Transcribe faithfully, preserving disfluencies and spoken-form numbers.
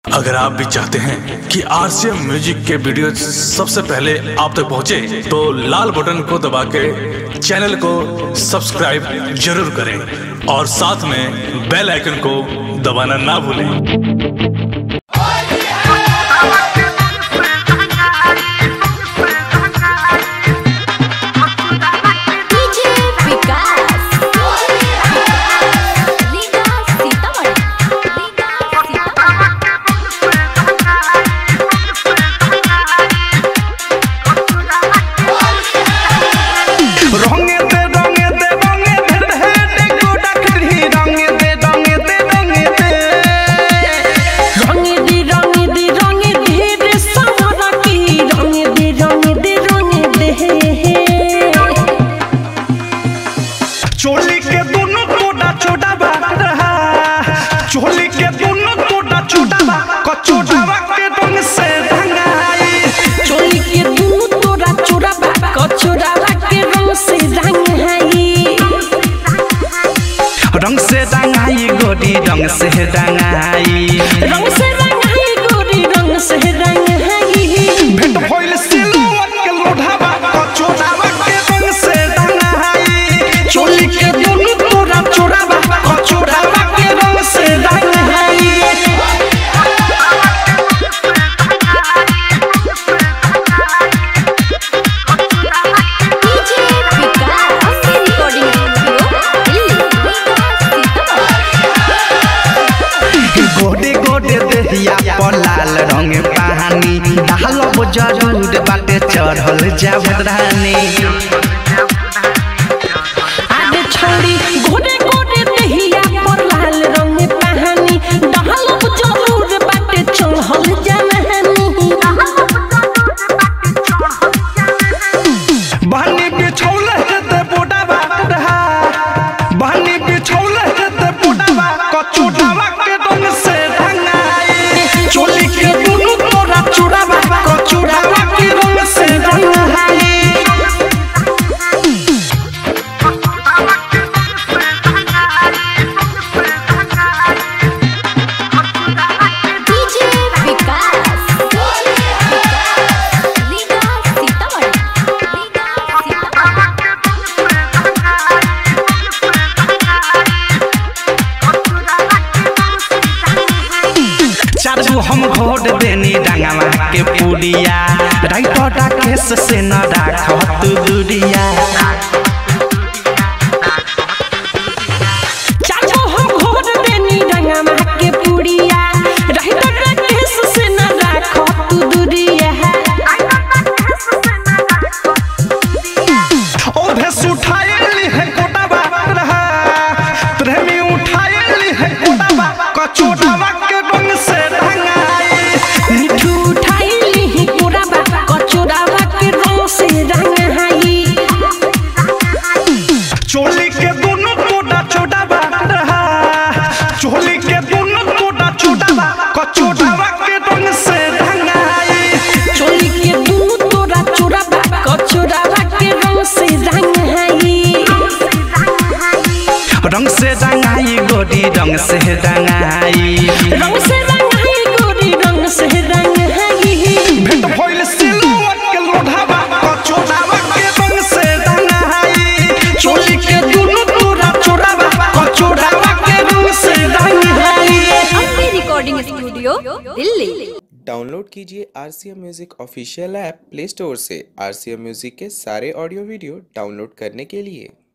अगर आप भी चाहते हैं कि आरसीएम म्यूजिक के वीडियो सबसे पहले आप तक पहुंचे, तो लाल बटन को दबा के चैनल को सब्सक्राइब जरूर करें और साथ में बेल आइकन को दबाना ना भूलें। चोली के दोनों टोडा चोडा बा रहा, चोली के दोनों टोडा चोडा बा कचोडावा के रंग से रंगाई, चोली के दोनों टोडा चोडा बा कचोडावा के रंग से रंगाई, रंग से रंगाई गोरी रंग से रंगाई, रंग से रंगाई गोरी रंग से रंगाई, भेंट भइल सिलवट के लोढ़ावा कचोडावा के रंग से रंगाई, चोली के दोनों टोडा चोडा बा कचोडावा के रंग से रंगाई। गोडे गोडे देहिया पर लाल रंग पानी डालब जरूर बाटे चढ़ल जावरानी, आगे छोड़ी गोडे गोडे देहिया पर लाल रंग पानी डालब जरूर बाटे चढ़ल जावरानी, बहनी बिछौल हेते बोडावा रहा, बहनी बिछौल हेते बोडावा कचोडावा के रंग से रंगाई, चोली के दोनों टोडा चोडावा कचोडावा के रंग से रंगाई। चारू हम घोट देनी रंगवा के पुड़िया, राइटोटा केस से न राखत दूरिया, चाचो हम घोट देनी रंगवा के पुड़िया, राइटोटा केस से न राखो तू दूरिया, ओ भेस उठाएली है कोटावा रहा, प्रेमी उठाएली है कोटावा कचोटावा के रंग से मिठू उठाइली ही कोराबा कचोराबा के रंग से रंगाई, चोली के दोनों टोडा चोडावा रहा, चोली के दोनों टोडा चोडावा कचोडावा के रंग से रंगाई, चोली के दोनों टोडा चोराबा कचोराबा के रंग से रंगाई, रंग से रंगाई गोरी रंग से रंगाई, रंग से रंगाई गोरी रंग से रंगाई, भेंट भइल सिलवट के लोढ़ावा कचोडावा के रंग से रंगाई, चोली के दोनों टोडा चोडावा कचोडावा के रंग से रंगाई। अपनी रिकॉर्डिंग स्टूडियो दिल्ली। डाउनलोड कीजिए RCM music official app play store से। आरसीएम म्यूजिक के सारे ऑडियो वीडियो डाउनलोड करने के लिए